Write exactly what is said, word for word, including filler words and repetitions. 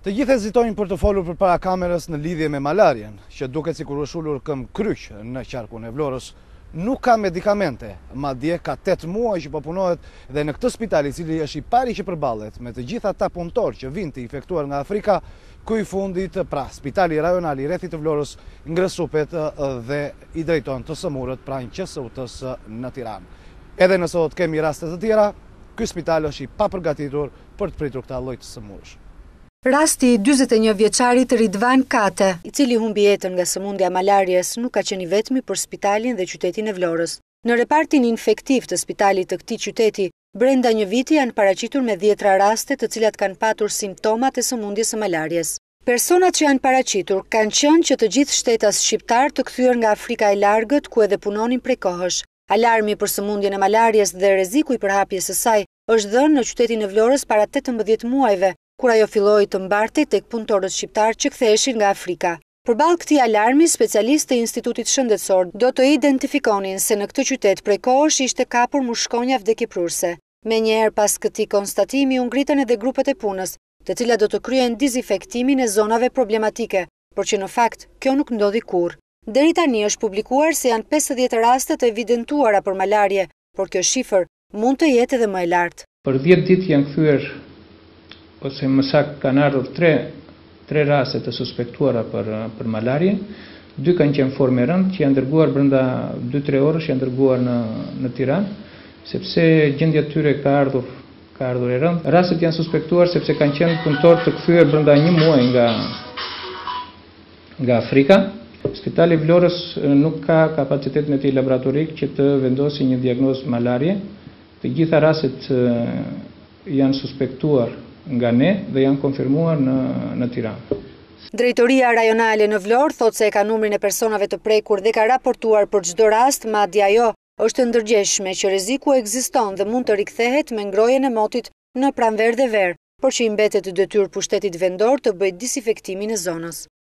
Të gjithë hezitojnë për të folur përpara kamerës në lidhje me malarjen, që duket sikur është ulur këm kryq në qarkun e Vlorës. Nuk ka medikamente, madje ka tetë muaj që po punohet dhe në këtë spital, i cili është i pari që përballet me të gjithë ata punëtorë që vinë të infektuar nga Afrika, ku i fundit pra spitali rajonal i rrethit të Vlorës ngresupet dhe i drejton të sëmurët pranë Q S U T-s në Tiranë. Edhe nëse sot kemi raste të tjera, ky spital është i papërgatitur për të pritur këtë lloj të sëmurësh. Rasti i dyzet e një vjeçarit Ridvan Kate, i cili humbi jetën nga sëmundja malarjes, nuk ka qenë i vetmi për spitalin dhe qytetin e Vlorës. Në repartin infektiv të spitalit të këtij qyteti, brenda një viti janë paraqitur me dhjetra raste të cilat kanë patur simptomat e sëmundjes së malarjes. Personat që janë paraqitur kanë qenë që të gjithë shtetas shqiptar të kthyer nga Afrika e Largët, ku edhe punonin prej kohësh. Alarmi për sëmundjen e malarjes dhe rreziku i përhapjes së saj është dhënë në qytetin e Vlorës para tetëmbëdhjetë muajve, kur ajo filloi të mbartej tek punëtorët shqiptar që ktheheshin nga Afrika. Përballë këtij alarmi, specialistë e Institutit Shëndetësor do të identifikonin se në këtë qytet prej kohësh ishte kapur mushkonja vdekjeprurse. Menjëherë pas këtij konstatimi u ngritën edhe grupet e punës, të cilat do të kryejnë dezinfektimin e zonave problematike, por që në fakt kjo nuk ndodhi kurrë. Deri tani është publikuar se janë pesëdhjetë raste të evidentuara për malarje, por kjo shifër mund të jetë edhe më e lartë. Për dhjetë ditë janë kthyer ose më saktë kanë ardhur tre, tre raste të suspektuara për, për malarje, dy kanë qenë formë rëndë, që janë dërguar brenda dy tre orësh, janë dërguar në, në Tiranë, sepse gjendja e tyre ka ardhur, ka ardhur e rëndë. Rastet janë suspektuar sepse kanë qenë punëtorë të kthyer brenda një muaji nga, nga Afrika. Spitali i Vlorës nuk ka kapacitetin e tij laboratorik që të vendosë një diagnozë malarje. Të gjitha rastet janë suspektuar nga ne dhe janë konfirmuar në, në Tiranë. Drejtoria rajonale në Vlorë thotë se e ka numrin e personave të prekur dhe ka raportuar për çdo rast, madje ajo është ndërgjegjshme që rreziku ekziston dhe mund të rikthehet me ngrohjen e motit në pranverë dhe verë, por që i mbetet detyrë pushtetit vendor të bëjë dezinfektimin e zonës.